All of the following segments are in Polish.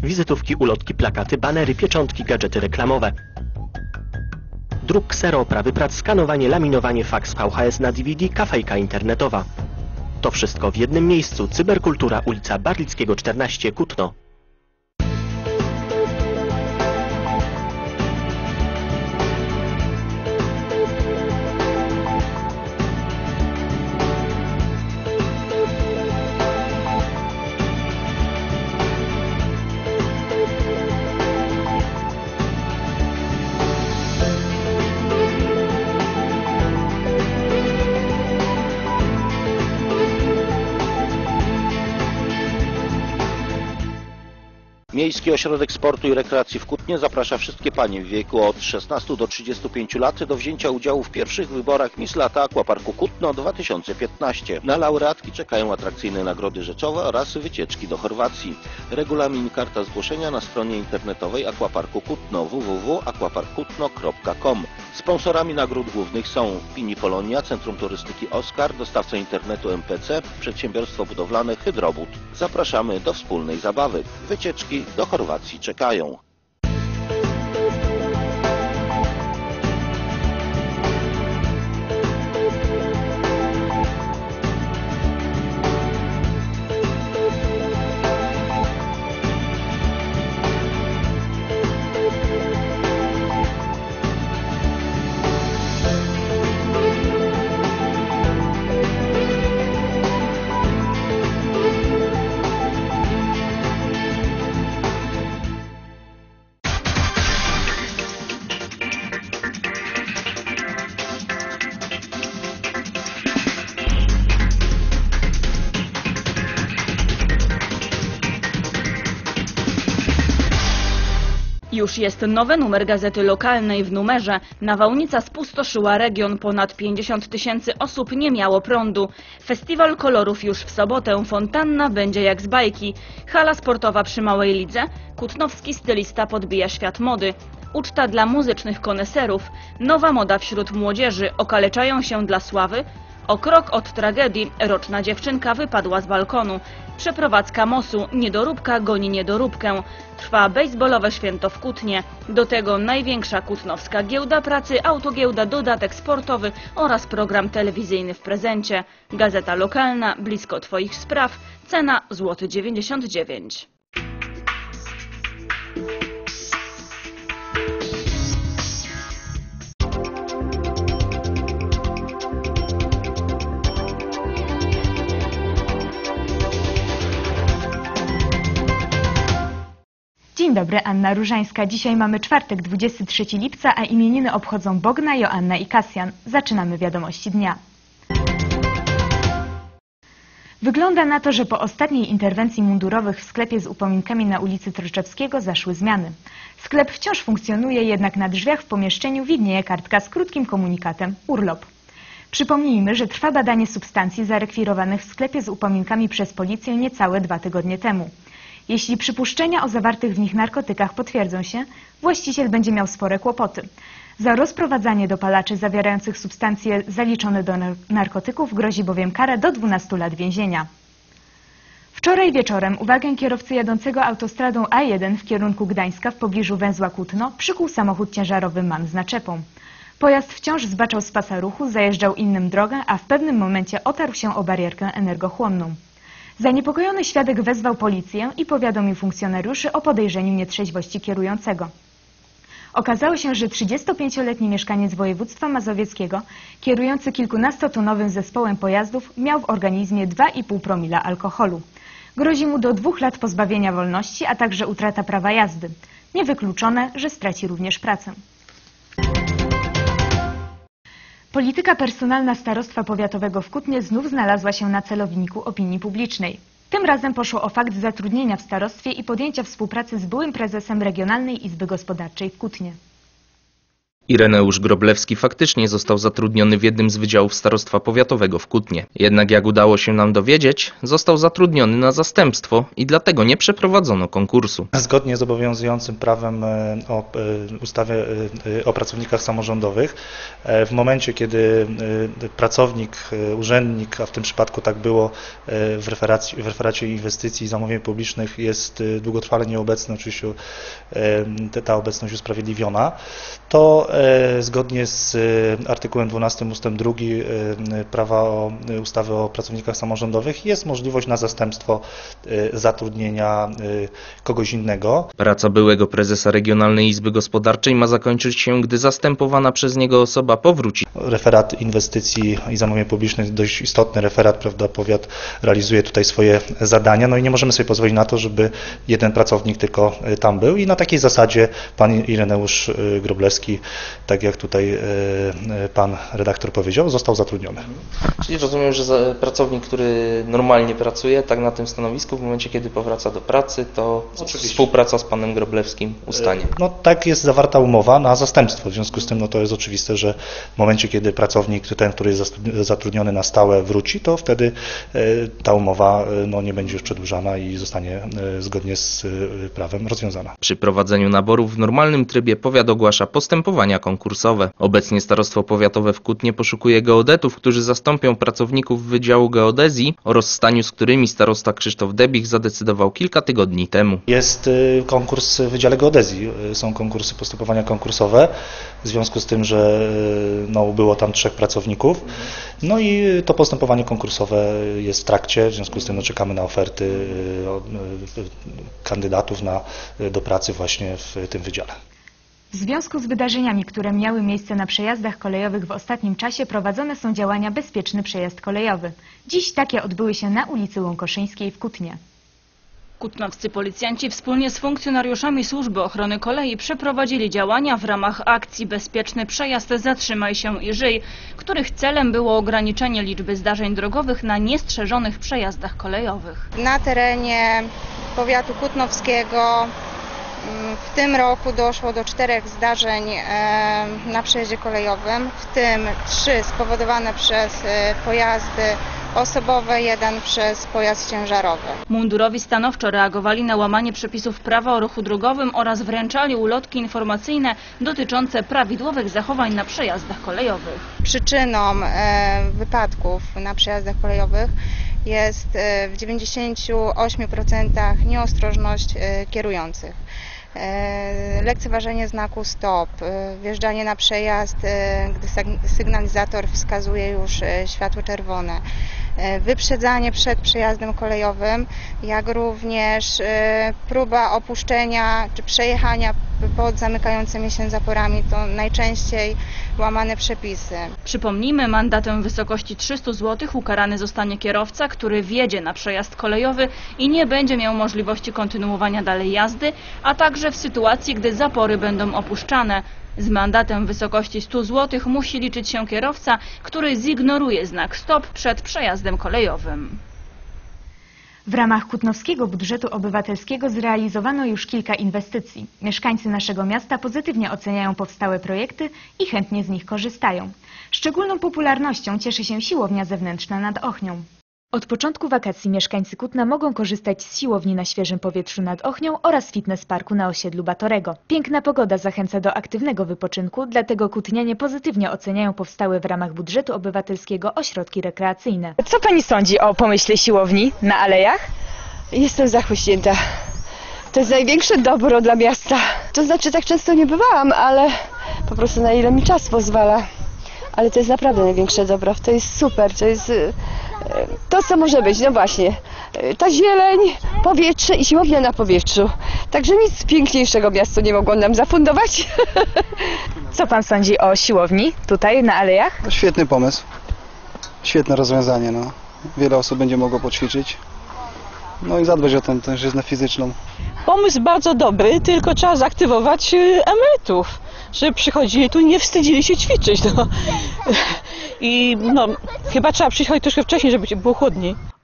wizytówki, ulotki, plakaty, banery, pieczątki, gadżety reklamowe. Druk, ksero, oprawy prac, skanowanie, laminowanie, faks, VHS na DVD, kafejka internetowa. To wszystko w jednym miejscu. Cyberkultura, ulica Barlickiego 14, Kutno. Miejski Ośrodek Sportu i Rekreacji w Kutnie zaprasza wszystkie panie w wieku od 16 do 35 lat do wzięcia udziału w pierwszych wyborach Miss Lata Aquaparku Kutno 2015. Na laureatki czekają atrakcyjne nagrody rzeczowe oraz wycieczki do Chorwacji. Regulamin i karta zgłoszenia na stronie internetowej Aquaparku Kutno www.aquaparkkutno.com. Sponsorami nagród głównych są Pini Polonia, Centrum Turystyki Oskar, dostawca internetu MPC, przedsiębiorstwo budowlane Hydrobud. Zapraszamy do wspólnej zabawy. Wycieczki do Chorwacji czekają. Już jest nowy numer gazety lokalnej. W numerze nawałnica spustoszyła region. Ponad 50 000 osób nie miało prądu. Festiwal kolorów już w sobotę. Fontanna będzie jak z bajki. Hala sportowa przy Małej Lidze. Kutnowski stylista podbija świat mody. Uczta dla muzycznych koneserów. Nowa moda wśród młodzieży. Okaleczają się dla sławy. O krok od tragedii roczna dziewczynka wypadła z balkonu. Przeprowadzka MOS-u, niedoróbka goni niedoróbkę. Trwa bejsbolowe święto w Kutnie. Do tego największa kutnowska giełda pracy, autogiełda, dodatek sportowy oraz program telewizyjny w prezencie. Gazeta lokalna, blisko Twoich spraw, cena złoty 99 zł. Dzień dobry, Anna Różańska. Dzisiaj mamy czwartek, 23 lipca, a imieniny obchodzą Bogna, Joanna i Kasjan. Zaczynamy wiadomości dnia. Wygląda na to, że po ostatniej interwencji mundurowych w sklepie z upominkami na ulicy Tryczewskiego zaszły zmiany. Sklep wciąż funkcjonuje, jednak na drzwiach w pomieszczeniu widnieje kartka z krótkim komunikatem urlop. Przypomnijmy, że trwa badanie substancji zarekwirowanych w sklepie z upominkami przez policję niecałe 2 tygodnie temu. Jeśli przypuszczenia o zawartych w nich narkotykach potwierdzą się, właściciel będzie miał spore kłopoty. Za rozprowadzanie dopalaczy zawierających substancje zaliczone do narkotyków grozi bowiem kara do 12 lat więzienia. Wczoraj wieczorem uwagę kierowcy jadącego autostradą A1 w kierunku Gdańska w pobliżu węzła Kutno przykuł samochód ciężarowy MAN z naczepą. Pojazd wciąż zbaczał z pasa ruchu, zajeżdżał innym drogę, a w pewnym momencie otarł się o barierkę energochłonną. Zaniepokojony świadek wezwał policję i powiadomił funkcjonariuszy o podejrzeniu nietrzeźwości kierującego. Okazało się, że 35-letni mieszkaniec województwa mazowieckiego, kierujący kilkunastotonowym zespołem pojazdów, miał w organizmie 2,5 promila alkoholu. Grozi mu do 2 lat pozbawienia wolności, a także utrata prawa jazdy. Niewykluczone, że straci również pracę. Polityka personalna Starostwa Powiatowego w Kutnie znów znalazła się na celowniku opinii publicznej. Tym razem poszło o fakt zatrudnienia w starostwie i podjęcia współpracy z byłym prezesem Regionalnej Izby Gospodarczej w Kutnie. Ireneusz Groblewski faktycznie został zatrudniony w jednym z wydziałów Starostwa Powiatowego w Kutnie. Jednak jak udało się nam dowiedzieć, został zatrudniony na zastępstwo i dlatego nie przeprowadzono konkursu. Zgodnie z obowiązującym prawem o ustawie o pracownikach samorządowych, w momencie kiedy pracownik, urzędnik, a w tym przypadku tak było w referacie inwestycji i zamówień publicznych, jest długotrwale nieobecny, oczywiście ta obecność usprawiedliwiona, to zgodnie z artykułem 12 ustęp 2 ustawy o pracownikach samorządowych jest możliwość na zastępstwo zatrudnienia kogoś innego. Praca byłego prezesa Regionalnej Izby Gospodarczej ma zakończyć się, gdy zastępowana przez niego osoba powróci. Referat inwestycji i zamówień publicznych, dość istotny referat, prawda, powiat realizuje tutaj swoje zadania, no i nie możemy sobie pozwolić na to, żeby jeden pracownik tylko tam był i na takiej zasadzie pan Ireneusz Groblewski, tak jak tutaj pan redaktor powiedział, został zatrudniony. Czyli rozumiem, że pracownik, który normalnie pracuje tak na tym stanowisku, w momencie kiedy powraca do pracy, to współpraca z panem Groblewskim ustanie. No tak jest zawarta umowa na zastępstwo, w związku z tym no to jest oczywiste, że w momencie kiedy pracownik, ten, który jest zatrudniony na stałe, wróci, to wtedy ta umowa no, nie będzie już przedłużana i zostanie zgodnie z prawem rozwiązana. Przy prowadzeniu naborów w normalnym trybie powiat ogłasza postępowania konkursowe. Obecnie Starostwo Powiatowe w Kutnie poszukuje geodetów, którzy zastąpią pracowników Wydziału Geodezji, o rozstaniu z którymi starosta Krzysztof Debich zadecydował kilka tygodni temu. Jest konkurs w Wydziale Geodezji, są konkursy, postępowania konkursowe, w związku z tym, że no, było tam 3 pracowników, no i to postępowanie konkursowe jest w trakcie, w związku z tym no, czekamy na oferty kandydatów do pracy właśnie w tym wydziale. W związku z wydarzeniami, które miały miejsce na przejazdach kolejowych w ostatnim czasie, prowadzone są działania Bezpieczny Przejazd Kolejowy. Dziś takie odbyły się na ulicy Łąkoszyńskiej w Kutnie. Kutnowscy policjanci wspólnie z funkcjonariuszami Służby Ochrony Kolei przeprowadzili działania w ramach akcji Bezpieczny Przejazd Zatrzymaj się i żyj, których celem było ograniczenie liczby zdarzeń drogowych na niestrzeżonych przejazdach kolejowych. Na terenie powiatu kutnowskiego w tym roku doszło do 4 zdarzeń na przejeździe kolejowym, w tym 3 spowodowane przez pojazdy osobowe, 1 przez pojazd ciężarowy. Mundurowi stanowczo reagowali na łamanie przepisów prawa o ruchu drogowym oraz wręczali ulotki informacyjne dotyczące prawidłowych zachowań na przejazdach kolejowych. Przyczyną wypadków na przejazdach kolejowych jest w 98% nieostrożność kierujących. Lekceważenie znaku stop, wjeżdżanie na przejazd, gdy sygnalizator wskazuje już światło czerwone, wyprzedzanie przed przejazdem kolejowym, jak również próba opuszczenia czy przejechania pod zamykającymi się zaporami, to najczęściej łamane przepisy. Przypomnijmy, mandatem w wysokości 300 zł ukarany zostanie kierowca, który wjedzie na przejazd kolejowy i nie będzie miał możliwości kontynuowania dalej jazdy, a także w sytuacji, gdy zapory będą opuszczane. Z mandatem w wysokości 100 zł musi liczyć się kierowca, który zignoruje znak stop przed przejazdem kolejowym. W ramach kutnowskiego budżetu obywatelskiego zrealizowano już kilka inwestycji. Mieszkańcy naszego miasta pozytywnie oceniają powstałe projekty i chętnie z nich korzystają. Szczególną popularnością cieszy się siłownia zewnętrzna nad Ochnią. Od początku wakacji mieszkańcy Kutna mogą korzystać z siłowni na świeżym powietrzu nad Ochnią oraz fitness parku na osiedlu Batorego. Piękna pogoda zachęca do aktywnego wypoczynku, dlatego kutnianie pozytywnie oceniają powstałe w ramach budżetu obywatelskiego ośrodki rekreacyjne. Co pani sądzi o pomyśle siłowni na Alejach? Jestem zachwyśnięta. To jest największe dobro dla miasta. To znaczy tak często nie bywałam, ale po prostu na ile mi czas pozwala. Ale to jest naprawdę największe dobro. To jest super, to jest to, co może być. No właśnie, ta zieleń, powietrze i siłownia na powietrzu. Także nic piękniejszego miasto nie mogło nam zafundować. Co pan sądzi o siłowni tutaj na Alejach? To świetny pomysł. Świetne rozwiązanie. No. Wiele osób będzie mogło poćwiczyć. No i zadbać o tą tężyznę fizyczną. Pomysł bardzo dobry, tylko trzeba zaktywować emerytów, żeby przychodzili tu i nie wstydzili się ćwiczyć. No. I no, chyba trzeba przyjść troszkę wcześniej, żeby było chłodniej.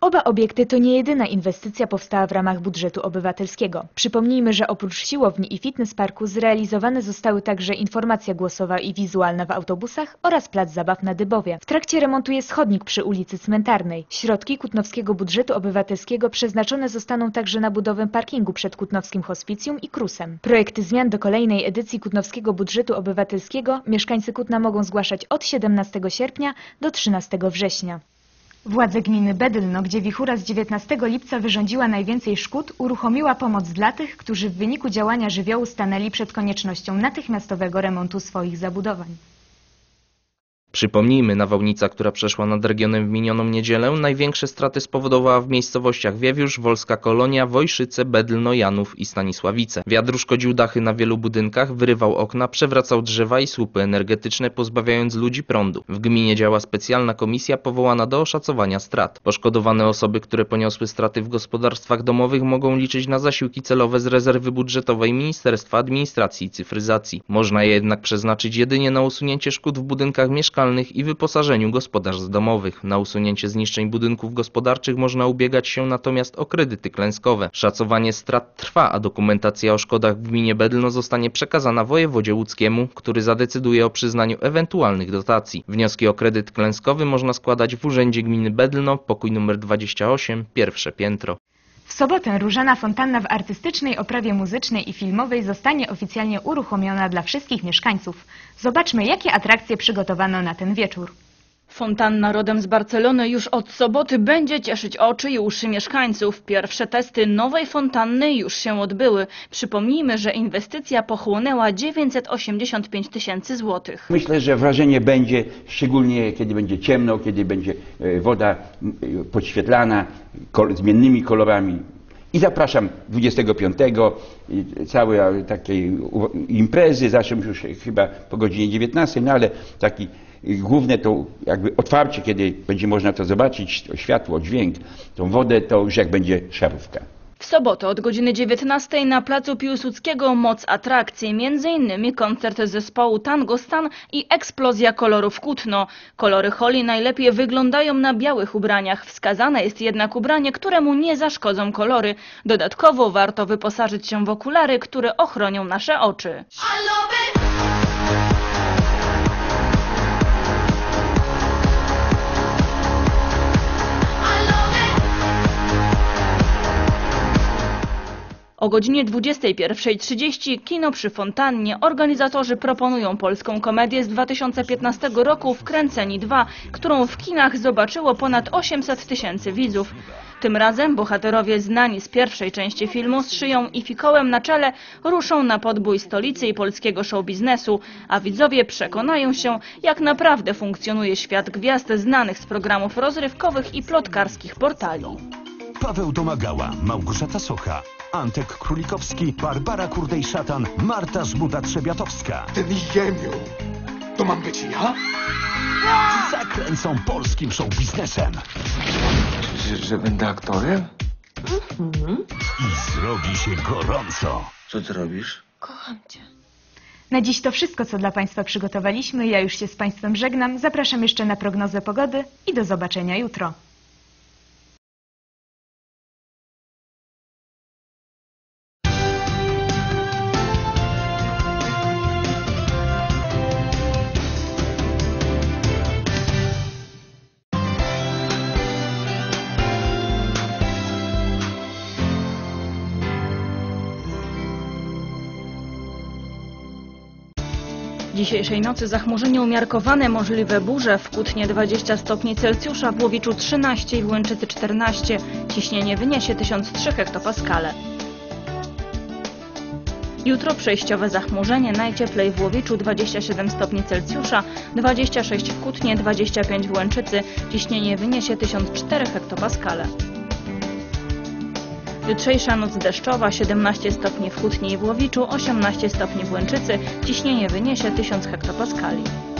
Oba obiekty to nie jedyna inwestycja powstała w ramach budżetu obywatelskiego. Przypomnijmy, że oprócz siłowni i fitness parku zrealizowane zostały także informacja głosowa i wizualna w autobusach oraz plac zabaw na Dybowie. W trakcie remontu jest chodnik przy ulicy Cmentarnej. Środki kutnowskiego budżetu obywatelskiego przeznaczone zostaną także na budowę parkingu przed Kutnowskim Hospicjum i Krusem. Projekty zmian do kolejnej edycji kutnowskiego budżetu obywatelskiego mieszkańcy Kutna mogą zgłaszać od 17 sierpnia do 13 września. Władze gminy Bedlno, gdzie wichura z 19 lipca wyrządziła najwięcej szkód, uruchomiła pomoc dla tych, którzy w wyniku działania żywiołu stanęli przed koniecznością natychmiastowego remontu swoich zabudowań. Przypomnijmy, nawałnica, która przeszła nad regionem w minioną niedzielę, największe straty spowodowała w miejscowościach Wiewiórz, Wolska Kolonia, Wojszyce, Bedlno, Janów i Stanisławice. Wiatr uszkodził dachy na wielu budynkach, wyrywał okna, przewracał drzewa i słupy energetyczne, pozbawiając ludzi prądu. W gminie działa specjalna komisja powołana do oszacowania strat. Poszkodowane osoby, które poniosły straty w gospodarstwach domowych, mogą liczyć na zasiłki celowe z rezerwy budżetowej Ministerstwa Administracji i Cyfryzacji. Można je jednak przeznaczyć jedynie na usunięcie szkód w budynkach mieszkalnych i wyposażeniu gospodarstw domowych. Na usunięcie zniszczeń budynków gospodarczych można ubiegać się natomiast o kredyty klęskowe. Szacowanie strat trwa, a dokumentacja o szkodach w gminie Bedlno zostanie przekazana wojewodzie łódzkiemu, który zadecyduje o przyznaniu ewentualnych dotacji. Wnioski o kredyt klęskowy można składać w Urzędzie Gminy Bedlno, pokój nr 28, pierwsze piętro. W sobotę różana fontanna w artystycznej oprawie muzycznej i filmowej zostanie oficjalnie uruchomiona dla wszystkich mieszkańców. Zobaczmy, jakie atrakcje przygotowano na ten wieczór. Fontanna rodem z Barcelony już od soboty będzie cieszyć oczy i uszy mieszkańców. Pierwsze testy nowej fontanny już się odbyły. Przypomnijmy, że inwestycja pochłonęła 985 000 złotych. Myślę, że wrażenie będzie, szczególnie kiedy będzie ciemno, kiedy będzie woda podświetlana zmiennymi kolorami. I zapraszam 25. Całe takiej imprezy, zaczną już chyba po godzinie 19, no ale taki główne to jakby otwarcie, kiedy będzie można to zobaczyć, to światło, dźwięk, tą wodę, to już jak będzie szarówka. W sobotę od godziny 19 na placu Piłsudskiego moc atrakcji, m.in. koncert zespołu Tango Stan i eksplozja kolorów Kutno. Kolory holi najlepiej wyglądają na białych ubraniach. Wskazane jest jednak ubranie, któremu nie zaszkodzą kolory. Dodatkowo warto wyposażyć się w okulary, które ochronią nasze oczy. O godzinie 21:30 kino przy fontannie. Organizatorzy proponują polską komedię z 2015 roku Wkręceni 2, którą w kinach zobaczyło ponad 800 000 widzów. Tym razem bohaterowie znani z pierwszej części filmu z szyją i fikołem na czele ruszą na podbój stolicy i polskiego show-biznesu, a widzowie przekonają się, jak naprawdę funkcjonuje świat gwiazd znanych z programów rozrywkowych i plotkarskich portali. Paweł Domagała, Małgorzata Socha, Antek Królikowski, Barbara Kurdej-Szatan, Marta Żmuda-Trzebiatowska. Ten ziemią, to mam być ja? Zakręcą polskim show-biznesem. Że będę aktorem? I zrobi się gorąco. Co ty robisz? Kocham cię. Na dziś to wszystko, co dla Państwa przygotowaliśmy. Ja już się z Państwem żegnam. Zapraszam jeszcze na prognozę pogody i do zobaczenia jutro. Dzisiejszej nocy zachmurzenie umiarkowane, możliwe burze, w Kutnie 20 stopni Celsjusza, w Łowiczu 13 i w Łęczycy 14. Ciśnienie wyniesie 1003 hektopaskale. Jutro przejściowe zachmurzenie, najcieplej w Łowiczu 27 stopni Celsjusza, 26 w Kutnie, 25 w Łęczycy, ciśnienie wyniesie 1004 hektopaskale. Jutrzejsza noc deszczowa, 17 stopni w Kutnie i w Łowiczu, 18 stopni w Łęczycy, ciśnienie wyniesie 1000 hektopaskali.